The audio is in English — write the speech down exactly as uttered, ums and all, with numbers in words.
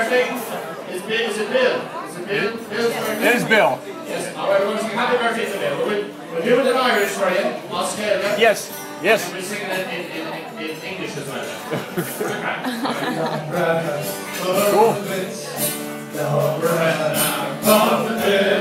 birthday? Is, Bill, is it Bill? Is it Bill? Bill's birthday? It is Bill. Yes. All right, we're going to sing happy birthday to Bill. We'll, we'll do it in Irish for you. I'll scale it. Yes. Yes. And we'll sing it in, in, in, in English as well. Cool. Cool.